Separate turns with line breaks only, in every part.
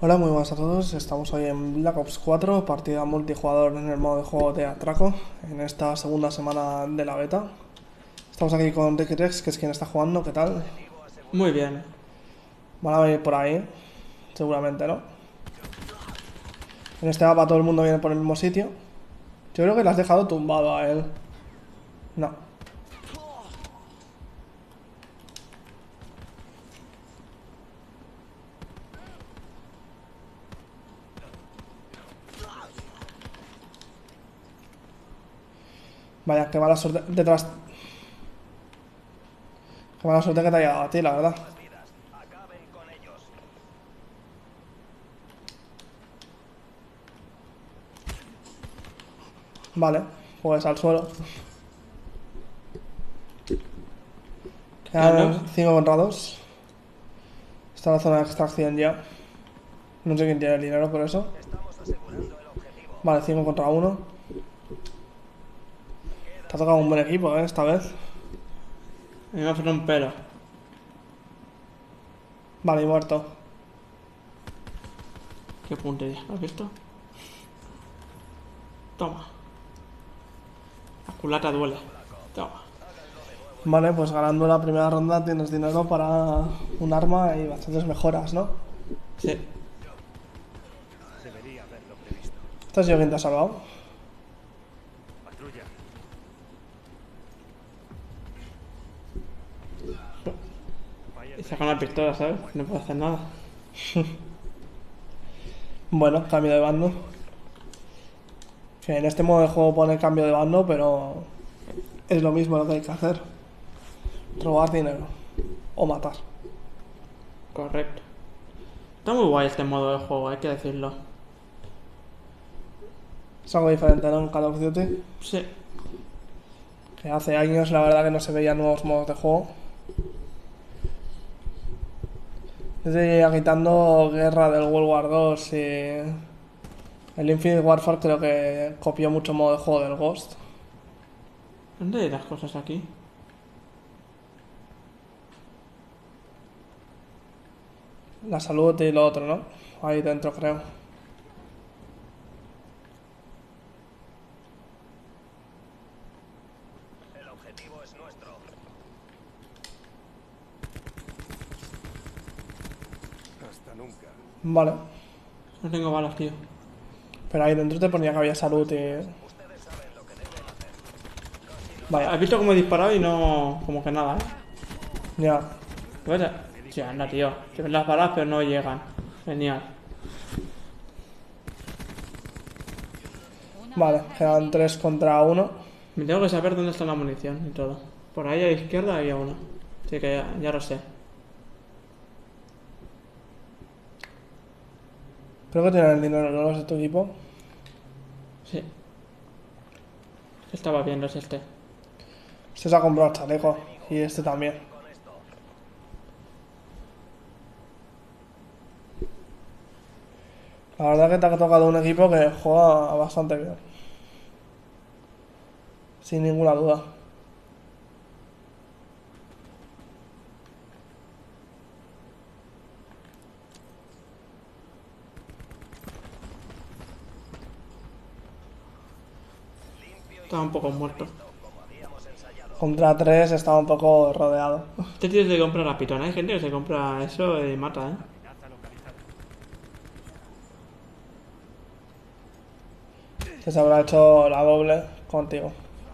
Hola, muy buenas a todos. Estamos hoy en Black Ops 4, partida multijugador en el modo de juego de Atraco, en esta segunda semana de la beta. Estamos aquí con Ricky Rex, que es quien está jugando. ¿Qué tal?
Muy bien.
Van a venir por ahí, seguramente, ¿no? En este mapa todo el mundo viene por el mismo sitio. Yo creo que le has dejado tumbado a él. No. Vaya, qué mala suerte detrás. Qué mala suerte que te haya dado a ti, la verdad. Vale, pues al suelo.
Carlos,
Quedan 5 contra 2. Está en la zona de extracción ya. No sé quién tiene el dinero por eso. Vale, 5 contra 1. Te ha tocado un buen equipo, esta vez.
a mí me hace un pelo.
Vale, y muerto.
Qué puntería, ¿lo has visto? Toma. La culata duele. Toma.
Vale, pues ganando la primera ronda tienes dinero para un arma y bastantes mejoras, ¿no?
Sí.
¿Este has sido quien te ha salvado?
Y saca una pistola, ¿sabes? No puedo hacer nada.
Bueno, cambio de bando. Que en este modo de juego pone cambio de bando, pero es lo mismo lo que hay que hacer. Robar dinero. O matar.
Correcto. Está muy guay este modo de juego, hay que decirlo.
Es algo diferente, ¿no? En Call of Duty.
Sí.
Que hace años la verdad que no se veían nuevos modos de juego. Desde ya quitando Guerra del World War 2 y el Infinite Warfare creo que copió mucho modo de juego del Ghost.
¿Dónde hay las cosas aquí?
La salud y lo otro, ¿no? Ahí dentro creo. Vale.
No tengo balas, tío.
Pero ahí dentro te ponía que había salud y... Vaya.
¿Has visto cómo he disparado y no... como que nada, eh?
Ya.
¿Ves? Sí, anda, tío. Se ven las balas pero no llegan. Genial.
Vale, quedan 3 contra uno.
Me tengo que saber dónde está la munición y todo. Por ahí a la izquierda había una. Así que ya lo sé.
Creo que tienen el dinero, ¿no? Los de tu equipo.
Sí. Estaba viendo es este.
Este se ha comprado el chaleco. Y este también. La verdad que te ha tocado un equipo que juega bastante bien. Sin ninguna duda.
Estaba un poco muerto.
Contra 3 estaba un poco rodeado.
Este tío se compra la pitona. Hay gente que se compra eso y mata, ¿eh?
Que se habrá hecho la doble contigo.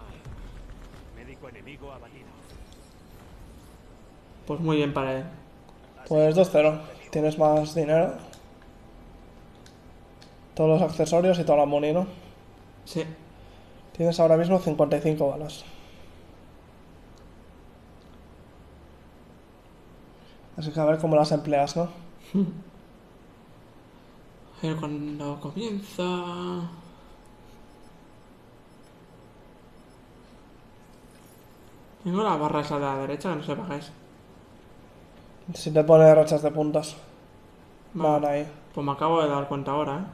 Pues muy bien para él.
Pues 2-0. Tienes más dinero. Todos los accesorios y toda la money, ¿no?
Sí.
Tienes ahora mismo 55 balas. Así que a ver cómo las empleas, ¿no?
A ver cuando comienza... Tengo la barra esa de la derecha, que no sé para qué es.
Si te pones rachas de puntos. Van
Vale.
ahí.
Pues me acabo de dar cuenta ahora, ¿eh?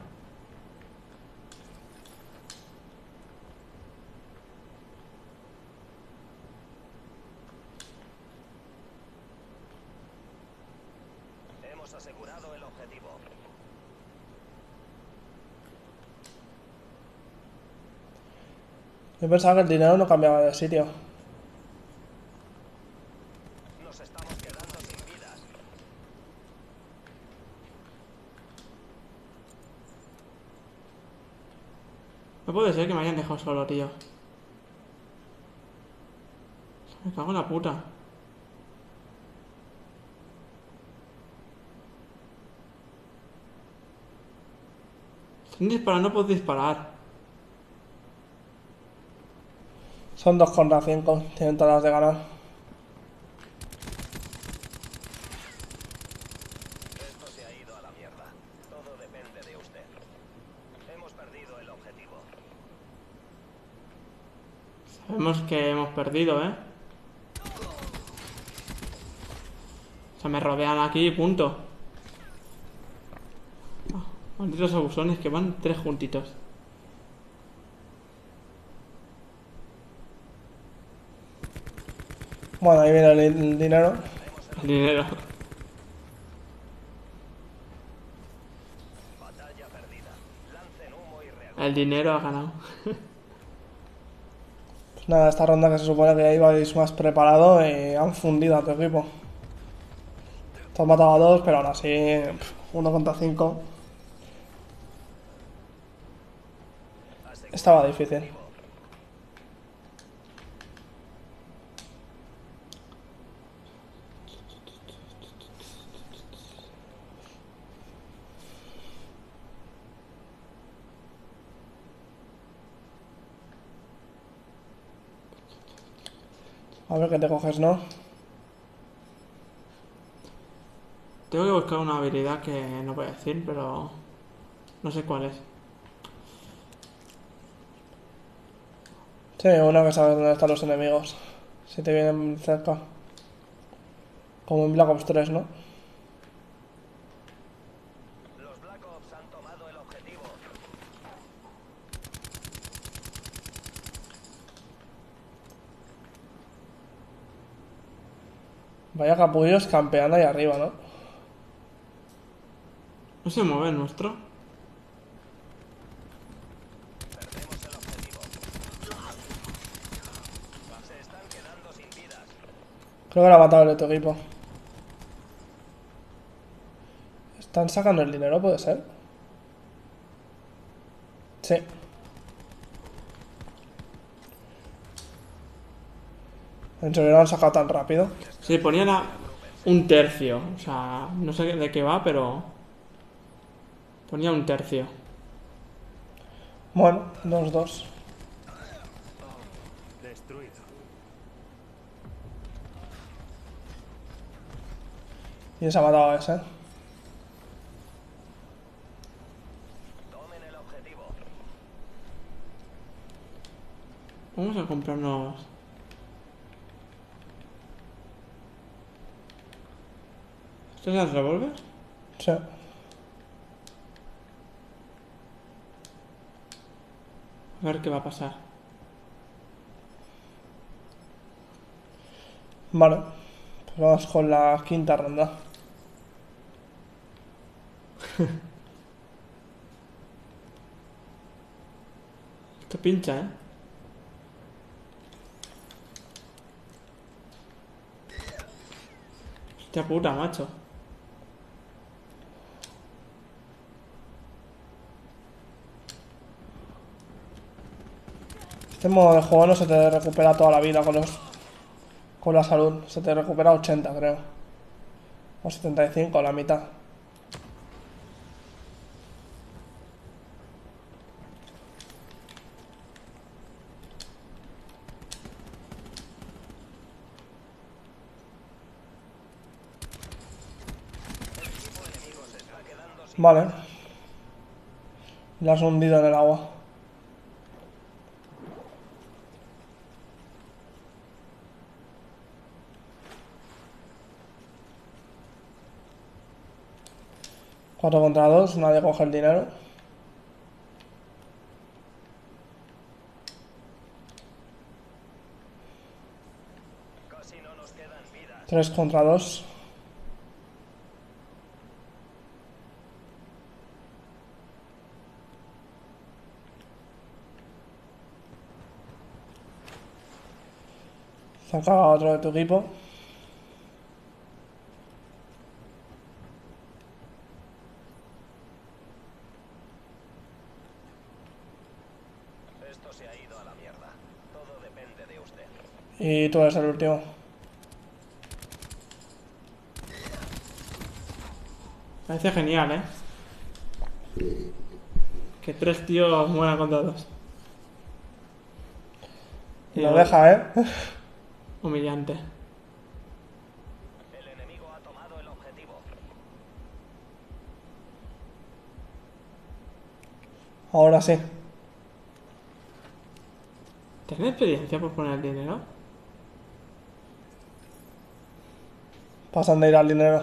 Yo pensaba que el dinero no cambiaba de sitio.
Nos estamos quedando sin vidas.
No puede ser que me hayan dejado solo, tío. Me cago en la puta. Están disparando por disparar.
Son 2,5. Tienen todas las de ganar.
Esto se ha ido a la mierda. Todo depende de usted. Hemos perdido el objetivo.
Sabemos que hemos perdido, ¿eh? O sea, me rodean aquí y punto. Malditos abusones que van 3 juntitos.
Bueno, ahí viene el dinero.
El dinero.
Batalla perdida. Lancen humo y reacción.
El dinero ha ganado.
Pues nada, esta ronda que se supone que ibais más preparado y han fundido a tu equipo. Te has matado a 2, pero aún así 1 contra 5 estaba difícil. A ver qué te coges, ¿no?
Tengo que buscar una habilidad que no voy a decir, pero no sé cuál es.
Sí, una que sabe dónde están los enemigos. Si te vienen cerca. Como en Black Ops 3, ¿no?
Los Black Ops han tomado el objetivo.
Vaya capullos campeando ahí arriba, ¿no?
No se mueve el nuestro.
Perdemos el objetivo. Se están quedando sin vidas.
Creo que lo ha matado el de tu equipo. ¿Están sacando el dinero, puede ser? Sí. ¿En serio lo han sacado tan rápido?
Sí, ponían a un tercio. O sea, no sé de qué va, pero ponía un tercio.
Bueno, 2-2.
Destruido.
Y se ha matado a ese.
Tomen el objetivo.
Vamos a comprarnos... ¿Esto es el revólver?
Sí.
A ver qué va a pasar.
Vale. Pues vamos con la quinta ronda.
Esto pincha, ¿eh? Hostia puta, macho.
Este modo de juego no se te recupera toda la vida con la salud. Se te recupera 80, creo. O 75, la mitad. Vale. La has hundido en el agua. Cuatro contra 2, nadie coge el dinero.
Casi no nos quedan vidas.
3 contra 2. Se ha cagado otro de tu equipo.
Esto se ha ido a la mierda. Todo depende de usted.
Y tú eres el último.
Parece genial, Que 3 tíos mueran contra 2.
Lo deja,
Humillante.
El enemigo ha tomado el objetivo.
Ahora sí.
¿Tienes experiencia por poner el dinero?
Pasan de ir al dinero.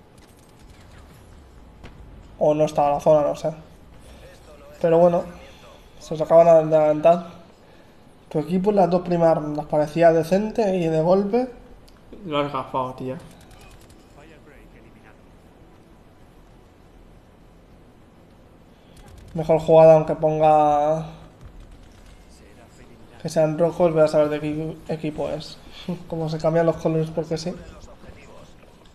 O no está la zona, no sé. Pero bueno, se os acaban de adelantar. Tu equipo en las dos primeras rondas parecía decente y de golpe.
Lo has gafado, tío.
Mejor jugada, aunque ponga que sean rojos, voy a saber de qué equipo es. Como se cambian los colores porque sí.
Los objetivos.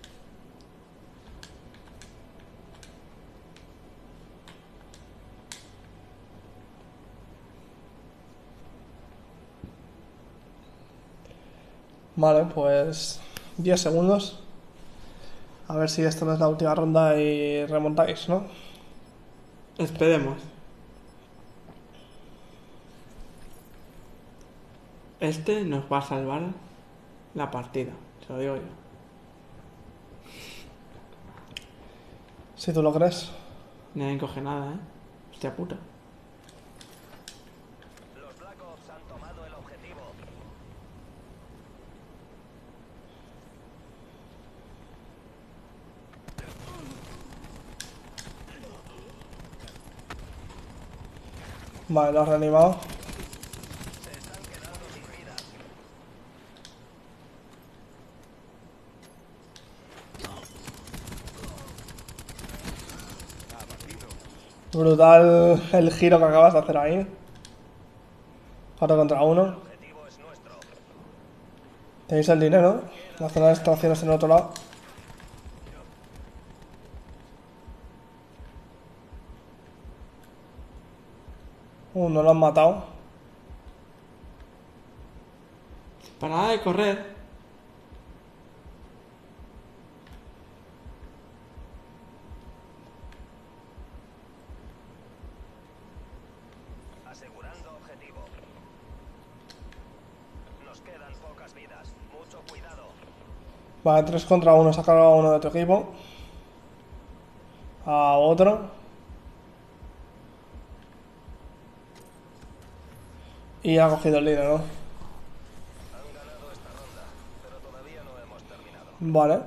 Vale, pues 10 segundos. A ver si esto no es la última ronda y remontáis, ¿no?
Esperemos. Este nos va a salvar la partida, se lo digo yo.
Si tú lo crees.
Nadie coge nada, Hostia puta.
Los Black Ops han tomado el objetivo.
Vale, lo has reanimado.
Se están quedando sin vidas.
Brutal el giro que acabas de hacer ahí. 4 contra 1.
El objetivo es nuestro.
Tenéis el dinero. La zona de extracciones en el otro lado. No lo han matado.
Parada de correr.
Asegurando objetivo. Nos quedan pocas vidas. Mucho cuidado.
Vale, 3 contra 1. Se ha cargado a uno de tu equipo. A otro. Y ha cogido el dinero.
Han ganado esta ronda, pero todavía no hemos terminado.
Vale.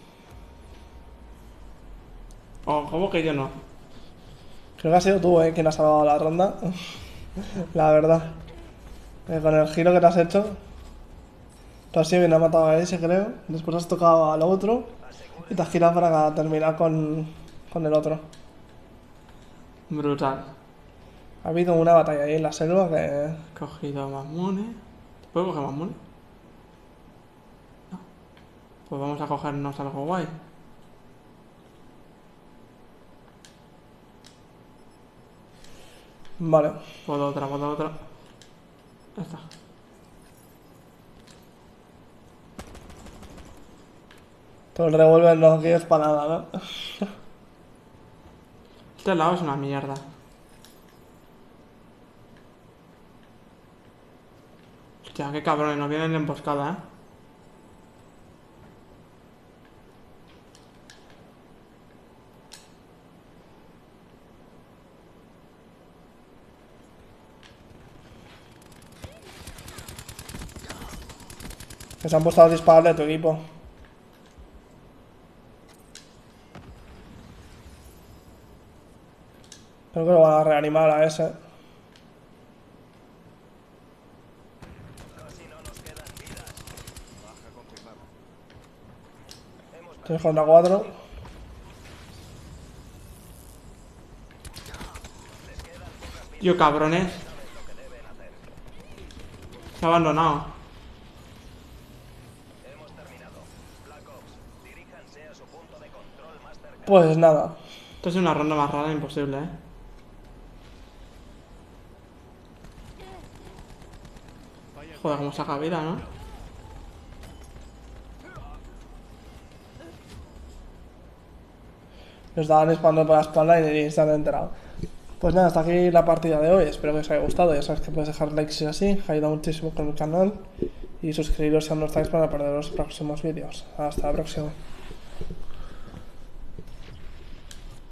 Oh, ¿cómo que yo no?
Creo que ha sido tú, quien ha salvado la ronda. La verdad. Con el giro que te has hecho. Tú has sido quien ha matado a ese, creo. Después has tocado al otro. Y te has girado para terminar con el otro.
Brutal.
Ha habido una batalla ahí en la selva que...
He cogido más mones. ¿Puedo coger más mones? No. Pues vamos a cogernos algo guay.
Vale.
Puedo otra. Ya está.
Todo el revólver no quieres para nada, ¿no?
Este lado es una mierda. Hostia, qué cabrones, nos vienen en emboscada,
Que se han puesto a dispararle a tu equipo. Creo que lo van a reanimar a ese.
Casi no nos quedan vidas. Baja confirmada.
3 contra 4.
Tío, cabrones. Se ha abandonado.
Pues nada.
Esto es una ronda más rara, imposible, ¿eh? Joder, cómo saca vida, ¿no?
Nos daban spawner por la espalda y se han enterado. Pues nada, hasta aquí la partida de hoy. Espero que os haya gustado. Ya sabes que puedes dejar likes si es así. Ayuda muchísimo con el canal. Y suscribiros si aún no estáis para perder los próximos vídeos. Hasta la próxima.